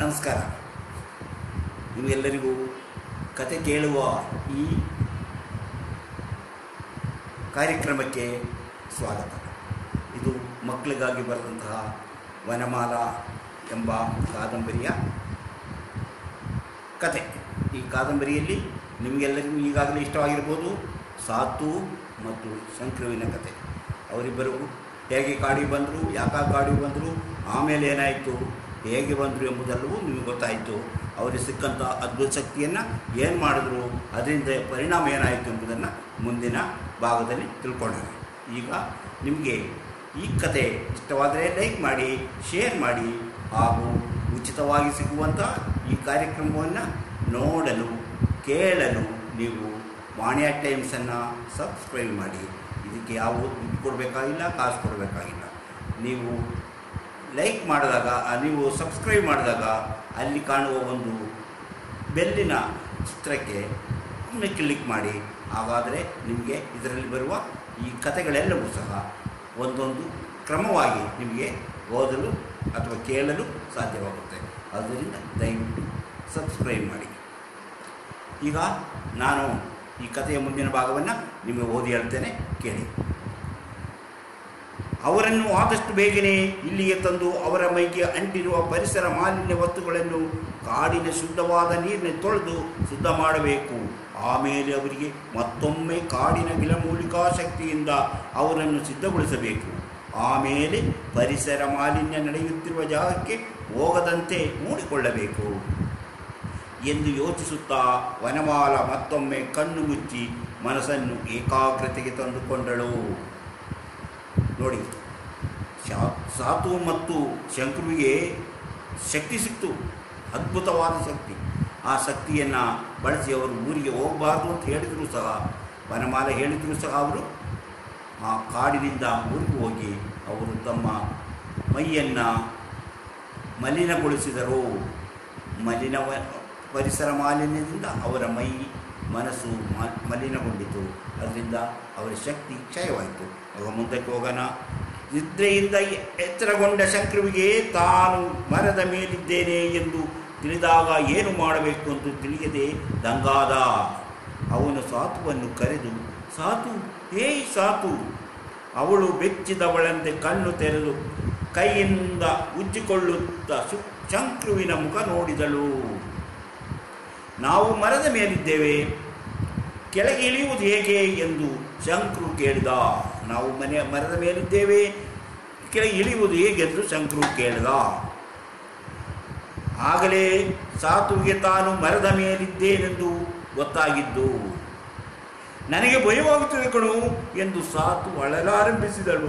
ನಮಸ್ಕಾರ. ನಿಮಗೆಲ್ಲರಿಗೂ ಕತೆ ಕೇಳುವ ಈ ಕಾರ್ಯಕ್ರಮಕ್ಕೆ ಸ್ವಾಗತ. ಇದು ಮಕ್ಕಳಿಗಾಗಿ ಬರೆದಂತಹ ವನಮಾಲಾ ಎಂಬ ಕಾದಂಬರಿಯ ಕತೆ. ಈ ಕಾದಂಬರಿಯಲ್ಲಿ ನಿಮಗೆಲ್ಲರಿಗೂ ಈಗಾಗಲೇ ಇಷ್ಟವಾಗಿರ್ಬೋದು ಸಾತು ಮತ್ತು ಶಂಕ್ರುವಿನ ಕತೆ. ಅವರಿಬ್ಬರು ಹೇಗೆ ಕಾಡಿಗೆ ಬಂದರು, ಯಾಕಾಗಿ ಕಾಡಿಗೆ ಬಂದರು, ಆಮೇಲೆ ಏನಾಯಿತು, ಹೇಗೆ ಬಂದರು ಎಂಬುದೆಲ್ಲವೂ ನಿಮಗೆ ಗೊತ್ತಾಯಿತು. ಅವರಿಗೆ ಸಿಕ್ಕಂಥ ಅದ್ಭುತ ಶಕ್ತಿಯನ್ನು ಏನು ಮಾಡಿದ್ರು, ಅದರಿಂದ ಪರಿಣಾಮ ಏನಾಯಿತು ಎಂಬುದನ್ನು ಮುಂದಿನ ಭಾಗದಲ್ಲಿ ತಿಳ್ಕೊಳ್ಳೋಣ. ಈಗ ನಿಮಗೆ ಈ ಕತೆ ಇಷ್ಟವಾದರೆ ಲೈಕ್ ಮಾಡಿ, ಶೇರ್ ಮಾಡಿ, ಹಾಗೂ ಉಚಿತವಾಗಿ ಸಿಗುವಂಥ ಈ ಕಾರ್ಯಕ್ರಮವನ್ನು ನೋಡಲು ಕೇಳಲು ನೀವು ವಾಣಿಯ ಟೈಮ್ಸನ್ನು ಸಬ್ಸ್ಕ್ರೈಬ್ ಮಾಡಿ. ಇದಕ್ಕೆ ಯಾವ ದುಡ್ಡು ಕೊಡಬೇಕಾಗಿಲ್ಲ, ಕಾಸು ಕೊಡಬೇಕಾಗಿಲ್ಲ. ನೀವು ಲೈಕ್ ಮಾಡಿದಾಗ, ನೀವು ಸಬ್ಸ್ಕ್ರೈಬ್ ಮಾಡಿದಾಗ ಅಲ್ಲಿ ಕಾಣುವ ಒಂದು ಬೆಲ್ಲಿನ ಚಿತ್ರಕ್ಕೆ ಒಮ್ಮೆ ಕ್ಲಿಕ್ ಮಾಡಿ. ಹಾಗಾದರೆ ನಿಮಗೆ ಇದರಲ್ಲಿ ಬರುವ ಈ ಕಥೆಗಳೆಲ್ಲವೂ ಸಹ ಒಂದೊಂದು ಕ್ರಮವಾಗಿ ನಿಮಗೆ ಓದಲು ಅಥವಾ ಕೇಳಲು ಸಾಧ್ಯವಾಗುತ್ತೆ. ಆದ್ದರಿಂದ ದಯವಿಟ್ಟು ಸಬ್ಸ್ಕ್ರೈಬ್ ಮಾಡಿ. ಈಗ ನಾನು ಈ ಕಥೆಯ ಮುಂದಿನ ಭಾಗವನ್ನು ನಿಮಗೆ ಓದಿ ಹೇಳ್ತೇನೆ, ಕೇಳಿ. ಅವರನ್ನು ಆದಷ್ಟು ಬೇಗನೆ ಇಲ್ಲಿಗೆ ತಂದು ಅವರ ಮೈಗೆ ಅಂಟಿರುವ ಪರಿಸರ ಮಾಲಿನ್ಯ ವಸ್ತುಗಳನ್ನು ಕಾಡಿನ ಶುದ್ಧವಾದ ನೀರಿನ ತೊಳೆದು ಶುದ್ಧ ಮಾಡಬೇಕು. ಆಮೇಲೆ ಅವರಿಗೆ ಮತ್ತೊಮ್ಮೆ ಕಾಡಿನ ಗಿಡಮೂಲಿಕಾ ಶಕ್ತಿಯಿಂದ ಅವರನ್ನು ಸಿದ್ಧಗೊಳಿಸಬೇಕು. ಆಮೇಲೆ ಪರಿಸರ ಮಾಲಿನ್ಯ ನಡೆಯುತ್ತಿರುವ ಜಾಗಕ್ಕೆ ಹೋಗದಂತೆ ನೋಡಿಕೊಳ್ಳಬೇಕು ಎಂದು ಯೋಚಿಸುತ್ತಾ ವನಮಾಲ ಮತ್ತೊಮ್ಮೆ ಕಣ್ಣು ಮುಚ್ಚಿ ಮನಸ್ಸನ್ನು ಏಕಾಗ್ರತೆಗೆ ತಂದುಕೊಂಡಳು. ನೋಡಿ, ಸಾತು ಮತ್ತು ಶಂಕ್ರುವಿಗೆ ಶಕ್ತಿ ಸಿಕ್ತು, ಅದ್ಭುತವಾದ ಶಕ್ತಿ. ಆ ಶಕ್ತಿಯನ್ನು ಬಳಸಿ ಅವರು ಊರಿಗೆ ಹೋಗಬಾರ್ದು ಅಂತ ಹೇಳಿದರೂ ಸಹ, ವನಮಾಲ ಹೇಳಿದರೂ ಸಹ ಅವರು ಆ ಕಾಡಿನಿಂದ ಊರಿಗೆ ಹೋಗಿ ಅವರು ತಮ್ಮ ಮೈಯನ್ನು ಮಲಿನಗೊಳಿಸಿದರು. ಪರಿಸರ ಮಾಲಿನ್ಯದಿಂದ ಅವರ ಮೈ ಮನಸ್ಸು ಮಲಿನಗೊಂಡಿತು. ಅದರಿಂದ ಅವರ ಶಕ್ತಿ ಕ್ಷಯವಾಯಿತು. ಆಗ ಮುಂದಕ್ಕೆ ಹೋಗೋಣ. ನಿದ್ರೆಯಿಂದ ಎಚ್ಚರಗೊಂಡ ಶಂಕ್ರುವಿಗೆ ತಾನು ಮರದ ಮೇಲಿದ್ದೇನೆ ಎಂದು ತಿಳಿದಾಗ ಏನು ಮಾಡಬೇಕು ಎಂದು ತಿಳಿಯದೆ ದಂಗಾದ. ಅವನು ಸಾತುವನ್ನು ಕರೆದು, ಸಾತು, ಏಯ್ ಸಾತು. ಅವಳು ಬೆಚ್ಚಿದವಳಂತೆ ಕಣ್ಣು ತೆರೆದು ಕೈಯಿಂದ ಉಜ್ಜಿಕೊಳ್ಳುತ್ತಾ ಶಂಕ್ರುವಿನ ಮುಖ ನೋಡಿದಳು. ನಾವು ಮರದ ಮೇಲಿದ್ದೇವೆ, ಕೆಳಗೆ ಇಳಿಯುವುದು ಹೇಗೆ ಎಂದು ಶಂಕ್ರು ಕೇಳಿದ. ನಾವು ಮರದ ಮೇಲಿದ್ದೇವೆ, ಕೆಳಗೆ ಇಳಿಯುವುದು ಹೇಗೆಂದು ಶಂಕ್ರು ಕೇಳಿದ. ಆಗಲೇ ಸಾತುವಿಗೆ ತಾನು ಮರದ ಮೇಲಿದ್ದೇನೆಂದು ಗೊತ್ತಾಗಿದ್ದು. ನನಗೆ ಭಯವಾಗುತ್ತದೆ ಕಣು ಎಂದು ಸಾತು ಅಳಲಾರಂಭಿಸಿದಳು.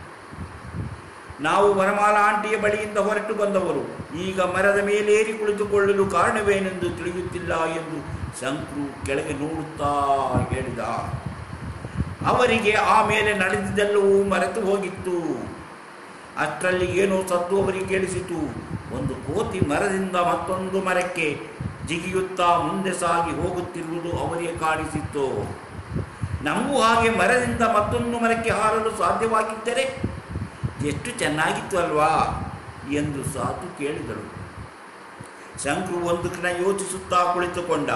ನಾವು ವನಮಾಲಾ ಆಂಟಿಯ ಬಳಿಯಿಂದ ಹೊರಟು ಬಂದವರು. ಈಗ ಮರದ ಮೇಲೇರಿ ಕುಳಿತುಕೊಳ್ಳಲು ಕಾರಣವೇನೆಂದು ತಿಳಿಯುತ್ತಿಲ್ಲ ಎಂದು ಶಂಕ್ರು ಕೆಳಗೆ ನೋಡುತ್ತಾ ಹೇಳಿದ. ಅವರಿಗೆ ಆಮೇಲೆ ನಡೆದಿದ್ದೆಲ್ಲವೂ ಮರೆತು ಹೋಗಿತ್ತು. ಅಷ್ಟರಲ್ಲಿ ಏನೋ ಸದ್ದು ಅವರಿಗೆ ಕೇಳಿಸಿತು. ಒಂದು ಕೋತಿ ಮರದಿಂದ ಮತ್ತೊಂದು ಮರಕ್ಕೆ ಜಿಗಿಯುತ್ತಾ ಮುಂದೆ ಸಾಗಿ ಹೋಗುತ್ತಿರುವುದು ಅವರಿಗೆ ಕಾಣಿಸಿತ್ತು. ನಮಗೂ ಹಾಗೆ ಮರದಿಂದ ಮತ್ತೊಂದು ಮರಕ್ಕೆ ಹಾರಲು ಸಾಧ್ಯವಾಗಿದ್ದರೆ ಎಷ್ಟು ಚೆನ್ನಾಗಿತ್ತು ಅಲ್ವಾ ಎಂದು ಸಾತು ಕೇಳಿದಳು. ಶಂಕ್ರು ಒಂದು ಕ್ಷಣ ಯೋಚಿಸುತ್ತಾ ಕುಳಿತುಕೊಂಡ.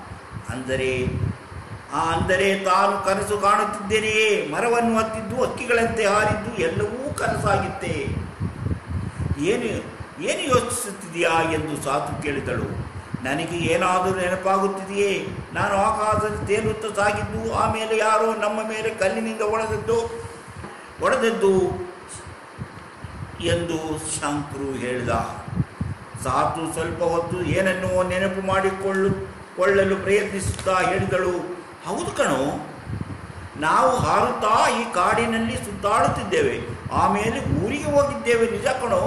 ಅಂದರೆ ತಾನು ಕನಸು ಕಾಣುತ್ತಿದ್ದೇನೆಯೇ? ಮರವನ್ನು ಹತ್ತಿದ್ದು, ಹಕ್ಕಿಗಳಂತೆ ಹಾರಿದ್ದು ಎಲ್ಲವೂ ಕನಸಾಗಿತ್ತೆ. ಏನು ಯೋಚಿಸುತ್ತಿದೆಯಾ ಎಂದು ಸಾತು ಕೇಳಿದಳು. ನನಗೆ ಏನಾದರೂ ನೆನಪಾಗುತ್ತಿದೆಯೇ? ನಾನು ಆಕಾಶದಲ್ಲಿ ತೇಲುತ್ತಾ ಸಾಗಿದ್ದು, ಆಮೇಲೆ ಯಾರೋ ನಮ್ಮ ಮೇಲೆ ಕಲ್ಲಿನಿಂದ ಹೊಡೆದದ್ದು ಎಂದು ಶಂಕ್ರು ಹೇಳಿದ. ಸಾತು ಸ್ವಲ್ಪ ಹೊತ್ತು ಏನನ್ನೋ ನೆನಪು ಮಾಡಿಕೊಳ್ಳಲು ಪ್ರಯತ್ನಿಸುತ್ತಾ ಹೇಳಿದಳು, ಹೌದು ಕಣೋ, ನಾವು ಹಾರುತ್ತಾ ಈ ಕಾಡಿನಲ್ಲಿ ಸುತ್ತಾಡುತ್ತಿದ್ದೇವೆ, ಆಮೇಲೆ ಊರಿಗೆ ಹೋಗಿದ್ದೇವೆ, ನಿಜ ಕಣೋ.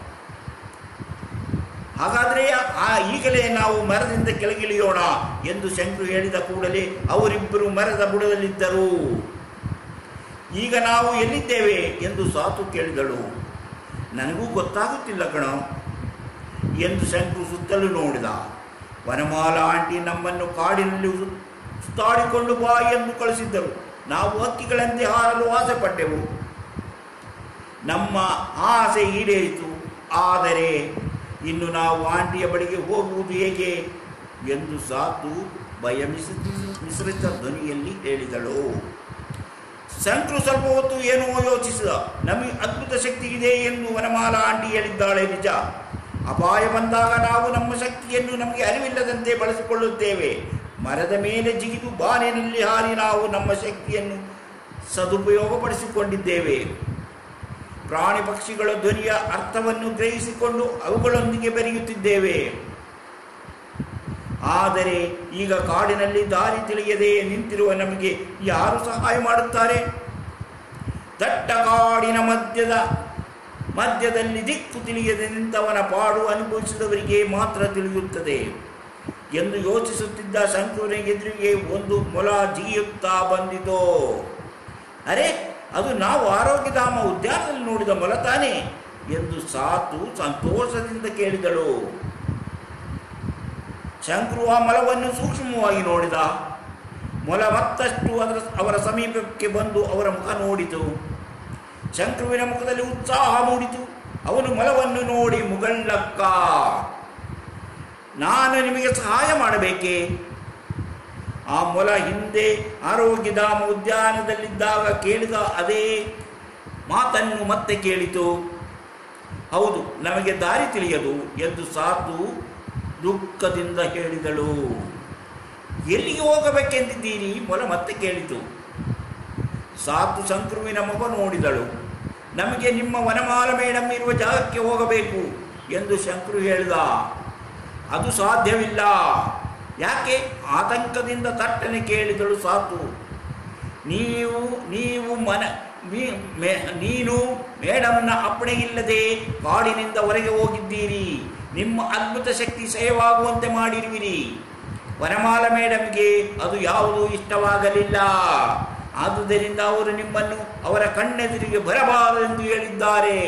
ಹಾಗಾದರೆ ಈಗಲೇ ನಾವು ಮರದಿಂದ ಕೆಳಗಿಳಿಯೋಣ ಎಂದು ಶಂಕ್ರು ಹೇಳಿದ ಕೂಡಲೇ ಅವರಿಬ್ಬರು ಮರದ ಬುಡದಲ್ಲಿದ್ದರು. ಈಗ ನಾವು ಎಲ್ಲಿದ್ದೇವೆ ಎಂದು ಸಾತು ಕೇಳಿದಳು. ನನಗೂ ಗೊತ್ತಾಗುತ್ತಿಲ್ಲ ಕಣೋ ಎಂದು ಶಂಕ್ರು ಸುತ್ತಲೂ ನೋಡಿದ. ವನಮಾಲಾ ಆಂಟಿ ನಮ್ಮನ್ನು ಕಾಡಿನಲ್ಲಿ ಸುತ್ತಾಡಿಕೊಂಡು ಬಾ ಎಂದು ಕಳಿಸಿದ್ದರು. ನಾವು ಹಕ್ಕಿಗಳಂತೆ ಹಾರಲು ಆಸೆ ಪಟ್ಟೆವು. ನಮ್ಮ ಆಸೆ ಈಡೇರಿತು. ಆದರೆ ಇನ್ನು ನಾವು ಆಂಟಿಯ ಬಳಿಗೆ ಹೋಗುವುದು ಹೇಗೆ ಎಂದು ಸಾತು ಭಯ ಮಿಶ್ರಿತ ಧ್ವನಿಯಲ್ಲಿ ಹೇಳಿದಳು. ಶಂಕರು ಸ್ವಲ್ಪ ಹೊತ್ತು ಏನೋ ಯೋಚಿಸಿದ. ನಮಗೆ ಅದ್ಭುತ ಶಕ್ತಿ ಇದೆ ಎಂದು ವನಮಾಲಾ ಆಂಟಿ ಹೇಳಿದ್ದಾಳೆ ನಿಜ. ಅಪಾಯ ಬಂದಾಗ ನಾವು ನಮ್ಮ ಶಕ್ತಿಯನ್ನು ನಮಗೆ ಅರಿವಿಲ್ಲದಂತೆ ಬಳಸಿಕೊಳ್ಳುತ್ತೇವೆ. ಮರದ ಮೇಲೆ ಜಿಗಿದು ಬಾನಿನಲ್ಲಿ ಹಾರಿ ನಾವು ನಮ್ಮ ಶಕ್ತಿಯನ್ನು ಸದುಪಯೋಗಪಡಿಸಿಕೊಂಡಿದ್ದೇವೆ. ಪ್ರಾಣಿ ಪಕ್ಷಿಗಳ ಧ್ವನಿಯ ಅರ್ಥವನ್ನು ಗ್ರಹಿಸಿಕೊಂಡು ಅವುಗಳೊಂದಿಗೆ ಬೆರೆಯುತ್ತಿದ್ದೇವೆ. ಆದರೆ ಈಗ ಕಾಡಿನಲ್ಲಿ ದಾರಿ ತಿಳಿಯದೆ ನಿಂತಿರುವ ನಮಗೆ ಯಾರು ಸಹಾಯ ಮಾಡುತ್ತಾರೆ? ದಟ್ಟ ಕಾಡಿನ ಮಧ್ಯದಲ್ಲಿ ದಿಕ್ಕು ತಿಳಿಯದೆ ನಿಂತವನ ಪಾಡು ಅನುಭವಿಸಿದವರಿಗೆ ಮಾತ್ರ ತಿಳಿಯುತ್ತದೆ ಎಂದು ಯೋಚಿಸುತ್ತಿದ್ದ ಶಂಕರನಿಗೆ ಎದುರಿಗೆ ಒಂದು ಮೊಲ ಜಿಗಿಯುತ್ತಾ ಬಂದಿತು. ಅರೆ, ಅದು ನಾವು ಆರೋಗ್ಯಧಾಮ ಉದ್ಯಾನದಲ್ಲಿ ನೋಡಿದ ಮೊಲ ತಾನೆ ಎಂದು ಸಾತು ಸಂತೋಷದಿಂದ ಕೇಳಿದಳು. ಶಂಕರು ಆ ಮೊಲವನ್ನು ಸೂಕ್ಷ್ಮವಾಗಿ ನೋಡಿದ. ಮೊಲ ಮತ್ತಷ್ಟು ಅವರ ಸಮೀಪಕ್ಕೆ ಬಂದು ಅವರ ಮುಖ ನೋಡಿತು. ಶಂಕರುವಿನ ಮುಖದಲ್ಲಿ ಉತ್ಸಾಹ ಮೂಡಿತು. ಅವನು ಮೊಲವನ್ನು ನೋಡಿ, ಮುಗಳ್ಳಕ್ಕ, ನಾನು ನಿಮಗೆ ಸಹಾಯ ಮಾಡಬೇಕೇ? ಆ ಮೊಲ ಹಿಂದೆ ಆರೋಗ್ಯಧಾಮ ಉದ್ಯಾನದಲ್ಲಿದ್ದಾಗ ಕೇಳಿದ ಅದೇ ಮಾತನ್ನು ಮತ್ತೆ ಕೇಳಿತು. ಹೌದು, ನಮಗೆ ದಾರಿ ತಿಳಿಯದು ಎಂದು ಸಾತು ದುಃಖದಿಂದ ಹೇಳಿದಳು. ಎಲ್ಲಿಗೆ ಹೋಗಬೇಕೆಂದಿದ್ದೀರಿ? ಮೊಲ ಮತ್ತೆ ಕೇಳಿತು. ಸಾತು ಶಂಕರುವಿನ ಮುಖ ನೋಡಿದಳು. ನಮಗೆ ನಿಮ್ಮ ವನಮಾಲ ಮೇಡಮ್ ಇರುವ ಜಾಗಕ್ಕೆ ಹೋಗಬೇಕು ಎಂದು ಶಂಕರು ಹೇಳಿದ. ಅದು ಸಾಧ್ಯವಿಲ್ಲ. ಯಾಕೆ? ಆತಂಕದಿಂದ ತಟ್ಟನೆ ಕೇಳಿದಳು ಸಾತು. ನೀನು ಮೇಡಮ್ನ ಅಪ್ಪಣೆ ಇಲ್ಲದೆ ಕಾಡಿನಿಂದ ಹೊರಗೆ ಹೋಗಿದ್ದೀರಿ. ನಿಮ್ಮ ಅದ್ಭುತ ಶಕ್ತಿ ಕ್ಷಯವಾಗುವಂತೆ ಮಾಡಿರುವಿರಿ. ವನಮಾಲ ಮೇಡಮ್ಗೆ ಅದು ಯಾವುದೂ ಇಷ್ಟವಾಗಲಿಲ್ಲ. ಆದುದರಿಂದ ಅವರು ನಿಮ್ಮನ್ನು ಅವರ ಕಣ್ಣೆದುರಿಗೆ ಬರಬಾರದೆಂದು ಹೇಳಿದ್ದಾರೆ.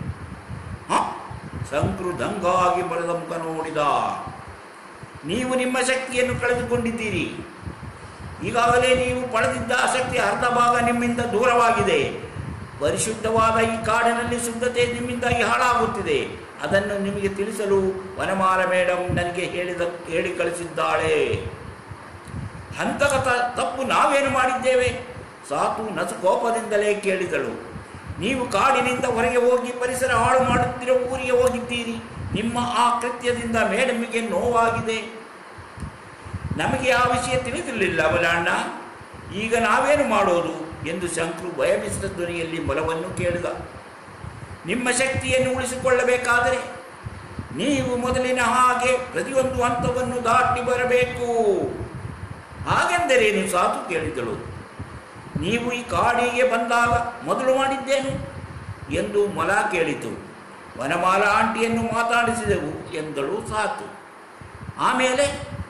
ಶಂಕರು ದಂಗಾಗಿ ಮರದ ಮುಖ ನೋಡಿದ. ನೀವು ನಿಮ್ಮ ಶಕ್ತಿಯನ್ನು ಕಳೆದುಕೊಂಡಿದ್ದೀರಿ. ಈಗಾಗಲೇ ನೀವು ಪಡೆದಿದ್ದ ಶಕ್ತಿ ಅರ್ಧ ಭಾಗ ನಿಮ್ಮಿಂದ ದೂರವಾಗಿದೆ. ಪರಿಶುದ್ಧವಾದ ಈ ಕಾಡಿನಲ್ಲಿ ಶುದ್ಧತೆ ನಿಮ್ಮಿಂದಾಗಿ ಹಾಳಾಗುತ್ತಿದೆ. ಅದನ್ನು ನಿಮಗೆ ತಿಳಿಸಲು ವನಮಾಲ ಮೇಡಮ್ ನನಗೆ ಹೇಳಿ ಕಳಿಸಿದ್ದಾಳೆ. ಅಂತಹ ತಪ್ಪು ನಾವೇನು ಮಾಡಿದ್ದೇವೆ? ಸಾತು ನಸುಕೋಪದಿಂದಲೇ ಕೇಳಿದಳು. ನೀವು ಕಾಡಿನಿಂದ ಹೊರಗೆ ಹೋಗಿ ಪರಿಸರ ಹಾಳು ಮಾಡುತ್ತಿರುವ ಊರಿಗೆ ಹೋಗಿದ್ದೀರಿ. ನಿಮ್ಮ ಆ ಕೃತ್ಯದಿಂದ ಮೇಡಮ್ಗೆ ನೋವಾಗಿದೆ. ನಮಗೆ ಆ ವಿಷಯ ತಿಳಿದಿರಲಿಲ್ಲ ಬಲಣ್ಣ. ಈಗ ನಾವೇನು ಮಾಡೋದು ಎಂದು ಶಂಕರು ಭಯಮಿಸಿದ ಧ್ವನಿಯಲ್ಲಿ ಮೊಲವನ್ನು ಕೇಳಿದ. ನಿಮ್ಮ ಶಕ್ತಿಯನ್ನು ಉಳಿಸಿಕೊಳ್ಳಬೇಕಾದರೆ ನೀವು ಮೊದಲಿನ ಹಾಗೆ ಪ್ರತಿಯೊಂದು ಹಂತವನ್ನು ದಾಟಿ ಬರಬೇಕು. ಹಾಗೆಂದರೇನು? ಸಾತು ಕೇಳಿದಳು. ನೀವು ಈ ಕಾಡಿಗೆ ಬಂದಾಗ ಮೊದಲು ಮಾಡಿದ್ದೇನು ಎಂದು ಮೊಲ ಕೇಳಿತು. ವನಮಾಲ ಆಂಟಿಯನ್ನು ಮಾತಾಡಿಸಿದೆವು ಎಂದಳು ಸಾತು. ಆಮೇಲೆ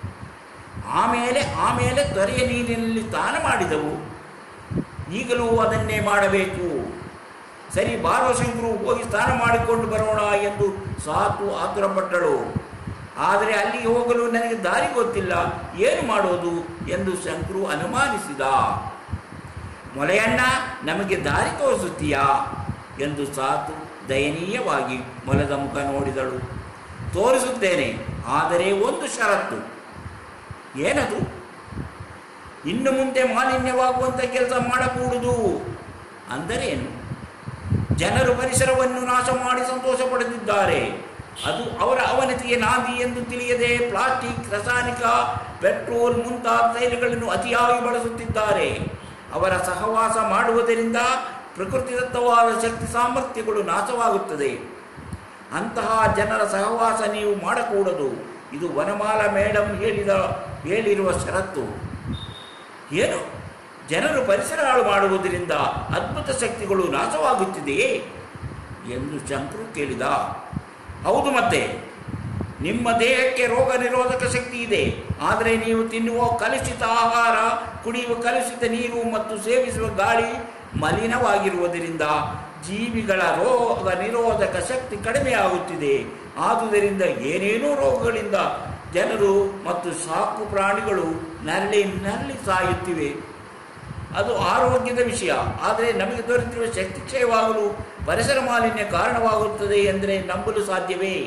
ತೊರೆಯ ನೀರಿನಲ್ಲಿ ಸ್ನಾನ ಮಾಡಿದೆವು. ಈಗಲೂ ಅದನ್ನೇ ಮಾಡಬೇಕು. ಸರಿ, ಬಾರೋ ಶಂಕರು, ಹೋಗಿ ಸ್ನಾನ ಮಾಡಿಕೊಂಡು ಬರೋಣ ಎಂದು ಸಾತು ಆತುರಪಟ್ಟಳು. ಆದರೆ ಅಲ್ಲಿಗೆ ಹೋಗಲು ನನಗೆ ದಾರಿ ಗೊತ್ತಿಲ್ಲ, ಏನು ಮಾಡೋದು ಎಂದು ಶಂಕರು ಅನುಮಾನಿಸಿದ. ಮೊಲೆಯಣ್ಣ, ನಮಗೆ ದಾರಿ ತೋರಿಸುತ್ತೀಯಾ ಎಂದು ಸಾತು ದಯನೀಯವಾಗಿ ಮೊಲದ ಮುಖ ನೋಡಿದಳು. ತೋರಿಸುತ್ತೇನೆ, ಆದರೆ ಒಂದು ಷರತ್ತು. ಏನದು? ಇನ್ನು ಮುಂದೆ ಮಾಲಿನ್ಯವಾಗುವಂಥ ಕೆಲಸ ಮಾಡಕೂಡುದು. ಅಂದರೇನು? ಜನರು ಪರಿಸರವನ್ನು ನಾಶ ಮಾಡಿ ಸಂತೋಷ ಪಡೆದಿದ್ದಾರೆ. ಅದು ಅವರ ಅವನತಿಗೆ ನಾಂದಿ ಎಂದು ತಿಳಿಯದೆ ಪ್ಲಾಸ್ಟಿಕ್, ರಾಸಾಯನಿಕ, ಪೆಟ್ರೋಲ್ ಮುಂತಾದ ತೈಲಗಳನ್ನು ಅತಿಯಾಗಿ ಬಳಸುತ್ತಿದ್ದಾರೆ. ಅವರ ಸಹವಾಸ ಮಾಡುವುದರಿಂದ ಪ್ರಕೃತಿದತ್ತವಾದ ಶಕ್ತಿ ಸಾಮರ್ಥ್ಯಗಳು ನಾಶವಾಗುತ್ತದೆ. ಅಂತಹ ಜನರ ಸಹವಾಸ ನೀವು ಮಾಡಕೂಡದು. ಇದು ವನಮಾಲ ಮೇಡಮ್ ಹೇಳಿರುವ ಷರತ್ತು. ಏನು? ಜನರು ಪರಿಸರ ಹಾಳು ಮಾಡುವುದರಿಂದ ಅದ್ಭುತ ಶಕ್ತಿಗಳು ನಾಶವಾಗುತ್ತಿದೆಯೇ ಎಂದು ಶಂಕರು ಕೇಳಿದ. ಹೌದು, ಮತ್ತೆ ನಿಮ್ಮ ದೇಹಕ್ಕೆ ರೋಗ ನಿರೋಧಕ ಶಕ್ತಿ ಇದೆ. ಆದರೆ ನೀವು ತಿನ್ನುವ ಕಲುಷಿತ ಆಹಾರ, ಕುಡಿಯುವ ಕಲುಷಿತ ನೀರು ಮತ್ತು ಸೇವಿಸುವ ಗಾಳಿ ಮಲಿನವಾಗಿರುವುದರಿಂದ ಜೀವಿಗಳ ರೋಗ ನಿರೋಧಕ ಶಕ್ತಿ ಕಡಿಮೆಯಾಗುತ್ತಿದೆ. ಆದುದರಿಂದ ಏನೇನೋ ರೋಗಗಳಿಂದ ಜನರು ಮತ್ತು ಸಾಕು ಪ್ರಾಣಿಗಳು ನರಳಿ ಸಾಯುತ್ತಿವೆ. ಅದು ಆರೋಗ್ಯದ ವಿಷಯ. ಆದರೆ ನಮಗೆ ದೊರೆತಿರುವ ಶಕ್ತಿ ಕ್ಷಯವಾಗಲು ಪರಿಸರ ಮಾಲಿನ್ಯ ಕಾರಣವಾಗುತ್ತದೆ ಎಂದರೆ ನಂಬಲು ಸಾಧ್ಯವೇ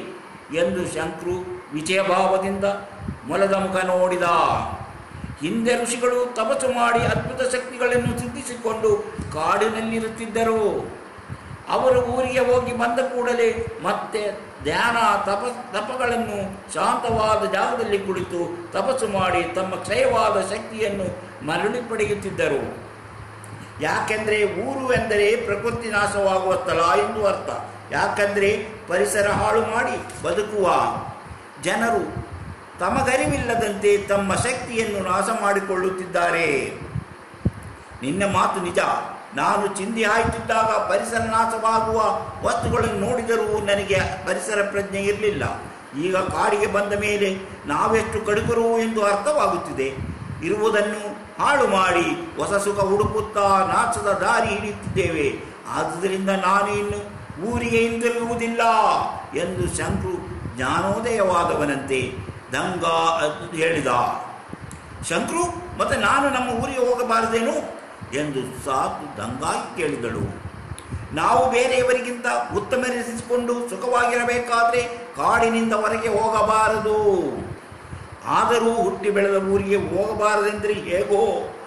ಎಂದು ಶಂಕ್ರು ವಿಜಯಭಾವದಿಂದ ಮೊಲದ ಮುಖ ನೋಡಿದ. ಹಿಂದೆ ಋಷಿಗಳು ತಪಸ್ಸು ಮಾಡಿ ಅದ್ಭುತ ಶಕ್ತಿಗಳನ್ನು ಸಿದ್ಧಿಸಿಕೊಂಡು ಕಾಡಿನಲ್ಲಿರುತ್ತಿದ್ದರು. ಅವರು ಊರಿಗೆ ಹೋಗಿ ಬಂದ ಕೂಡಲೇ ಮತ್ತೆ ಧ್ಯಾನ ತಪಗಳನ್ನು ಶಾಂತವಾದ ಜಾಗದಲ್ಲಿ ಕುಳಿತು ತಪಸ್ಸು ಮಾಡಿ ತಮ್ಮ ಕ್ಷಯವಾದ ಶಕ್ತಿಯನ್ನು ಮರಳಿ ಪಡೆಯುತ್ತಿದ್ದರು. ಯಾಕೆಂದರೆ ಊರು ಎಂದರೆ ಪ್ರಕೃತಿ ನಾಶವಾಗುವ ಸ್ಥಳ ಎಂದು ಅರ್ಥ. ಯಾಕೆಂದರೆ ಪರಿಸರ ಹಾಳು ಮಾಡಿ ಬದುಕುವ ಜನರು ತಮಗರಿವಿಲ್ಲದಂತೆ ತಮ್ಮ ಶಕ್ತಿಯನ್ನು ನಾಶ ಮಾಡಿಕೊಳ್ಳುತ್ತಿದ್ದಾರೆ. ನಿನ್ನ ಮಾತು ನಿಜ. ನಾನು ಚಿಂದಿ ಹಾಯುತ್ತಿದ್ದಾಗ ಪರಿಸರ ನಾಶವಾಗುವ ವಸ್ತುಗಳನ್ನು ನೋಡಿದರೂ ನನಗೆ ಪರಿಸರ ಪ್ರಜ್ಞೆ ಇರಲಿಲ್ಲ. ಈಗ ಕಾಡಿಗೆ ಬಂದ ಮೇಲೆ ನಾವೆಷ್ಟು ಕಡುಕರು ಎಂದು ಅರ್ಥವಾಗುತ್ತಿದೆ. ಇರುವುದನ್ನು ಹಾಳು ಮಾಡಿ ಹೊಸ ಸುಖ ಹುಡುಕುತ್ತಾ ನಾಶದ ದಾರಿ ಹಿಡಿಯುತ್ತಿದ್ದೇವೆ. ಆದುದರಿಂದ ನಾನು ಇನ್ನು ಊರಿಗೆ ಹಿಂದಿರುಗುವುದಿಲ್ಲ ಎಂದು ಶಂಕ್ರು ಜ್ಞಾನೋದಯವಾದವನಂತೆ ದಂಗ ಹೇಳಿದ. ಶಂಕ್ರು, ಮತ್ತೆ ನಾನು ನಮ್ಮ ಊರಿಗೆ ಹೋಗಬಾರದೇನು ಎಂದು ಸಾತು ದಂಗಾಗಿ ಕೇಳಿದಳು. ನಾವು ಬೇರೆಯವರಿಗಿಂತ ಉತ್ತಮರೆನಿಸಿಕೊಂಡು ಸುಖವಾಗಿರಬೇಕಾದ್ರೆ ಕಾಡಿನಿಂದ ಹೊರಗೆ ಹೋಗಬಾರದು. ಆದರೂ ಹುಟ್ಟಿ ಬೆಳೆದ ಊರಿಗೆ ಹೋಗಬಾರದೆಂದರೆ ಹೇಗೋ?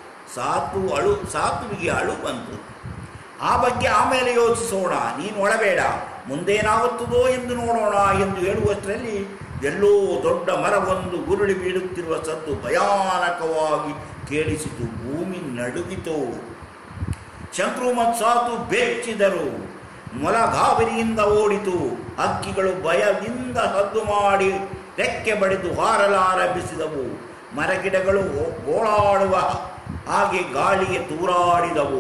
ಸಾತುವಿಗೆ ಅಳು ಬಂತು. ಆ ಬಗ್ಗೆ ಆಮೇಲೆ ಯೋಚಿಸೋಣ, ನೀನು ಒಳಬೇಡ, ಮುಂದೇನಾಗುತ್ತದೋ ಎಂದು ನೋಡೋಣ ಎಂದು ಹೇಳುವಷ್ಟರಲ್ಲಿ ಎಲ್ಲೋ ದೊಡ್ಡ ಮರವೊಂದು ಉರುಳಿ ಬೀಳುತ್ತಿರುವ ಸದ್ದು ಭಯಾನಕವಾಗಿ ಕೇಳಿಸಿತು. ಭೂಮಿ ನಡುಗಿತು. ಶಂಕ್ರು ಮತ್ತು ಸಾತು ಬೆಚ್ಚಿದರು. ಮೊಲ ಗಾಬರಿಯಿಂದ ಓಡಿತು. ಹಕ್ಕಿಗಳು ಭಯದಿಂದ ಸದ್ದು ಮಾಡಿ ರೆಕ್ಕೆ ಬಡಿದು ಹಾರಲಾರಂಭಿಸಿದವು. ಮರಗಿಡಗಳು ಓಡಾಡುವ ಹಾಗೆ ಗಾಳಿಗೆ ತೂರಾಡಿದವು.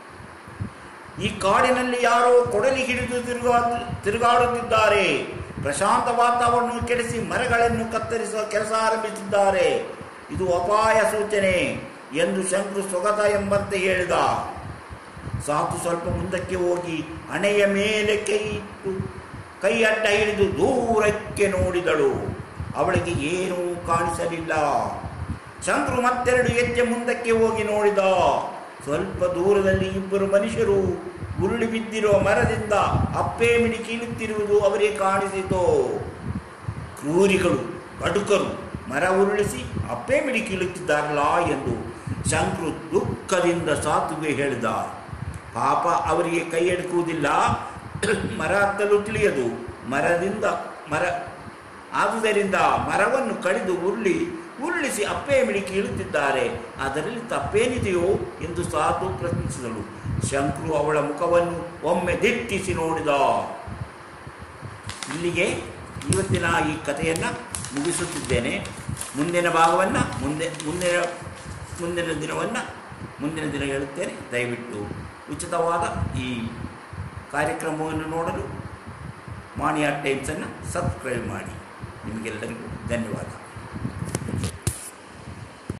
ಈ ಕಾಡಿನಲ್ಲಿ ಯಾರೋ ಕೊಡಲಿ ಹಿಡಿದು ತಿರುಗಾಡುತ್ತಿದ್ದಾರೆ. ಪ್ರಶಾಂತ ವಾತಾವರಣ ಕೆಡಿಸಿ ಮರಗಳನ್ನು ಕತ್ತರಿಸುವ ಕೆಲಸ ಆರಂಭಿಸಿದ್ದಾರೆ. ಇದು ಅಪಾಯ ಸೂಚನೆ ಎಂದು ಶಂಕ್ರು ಸ್ವಗತ ಎಂಬಂತೆ ಹೇಳಿದ. ಸಾತು ಸ್ವಲ್ಪ ಮುಂದಕ್ಕೆ ಹೋಗಿ ಹಣೆಯ ಮೇಲೆ ಕೈ ಅಡ್ಡ ಹಿಡಿದು ದೂರಕ್ಕೆ ನೋಡಿದಳು. ಅವಳಿಗೆ ಏನೂ ಕಾಣಿಸಲಿಲ್ಲ. ಶಂಕ್ರು ಮತ್ತೆರಡು ಹೆಜ್ಜೆ ಮುಂದಕ್ಕೆ ಹೋಗಿ ನೋಡಿದ. ಸ್ವಲ್ಪ ದೂರದಲ್ಲಿ ಇಬ್ಬರು ಮನುಷ್ಯರು ಉರುಳಿ ಬಿದ್ದಿರುವ ಮರದಿಂದ ಅಪ್ಪೆ ಮಿಡಿ ಕೀಳುತ್ತಿರುವುದು ಅವರಿಗೆ ಕಾಣಿಸಿತು. ಕ್ರೂರಿಗಳು, ಕಟುಕರು ಮರ ಉರುಳಿಸಿ ಅಪ್ಪೆ ಮಿಡಿ ಕೀಳುತ್ತಿದ್ದಾರಲ್ಲ ಎಂದು ಶಂಕ್ರು ದುಃಖದಿಂದ ಸಾತುಗೆ ಹೇಳಿದ. ಪಾಪ ಅವರಿಗೆ ಕೈ ಎಡುಕುವುದಿಲ್ಲ, ಮರ ಹತ್ತಲು ತಿಳಿಯದು. ಆದುದರಿಂದ ಮರವನ್ನು ಕಡಿದು ಉರುಳಿಸಿ ಅಪ್ಪೆ ಮಿಡಿ ಕೀಳುತ್ತಿದ್ದಾರೆ. ಅದರಲ್ಲಿ ತಪ್ಪೇನಿದೆಯೋ ಎಂದು ಸಾತು ಪ್ರಶ್ನಿಸಿದಳು. ಶಂಕ್ರು ಅವಳ ಮುಖವನ್ನು ಒಮ್ಮೆ ದಿಟ್ಟಿಸಿ ನೋಡಿದ. ಇಲ್ಲಿಗೆ ಇವತ್ತಿನ ಈ ಕಥೆಯನ್ನು ಮುಗಿಸುತ್ತಿದ್ದೇನೆ. ಮುಂದಿನ ಭಾಗವನ್ನು ಮುಂದಿನ ದಿನ ಹೇಳುತ್ತೇನೆ. ದಯವಿಟ್ಟು ಉಚಿತವಾದ ಈ ಕಾರ್ಯಕ್ರಮವನ್ನು ನೋಡಲು ಮಾಣಿಯಾ ಟೈಮ್ಸನ್ನು ಸಬ್ಸ್ಕ್ರೈಬ್ ಮಾಡಿ. ನಿಮಗೆಲ್ಲರಿಗೂ ಧನ್ಯವಾದ.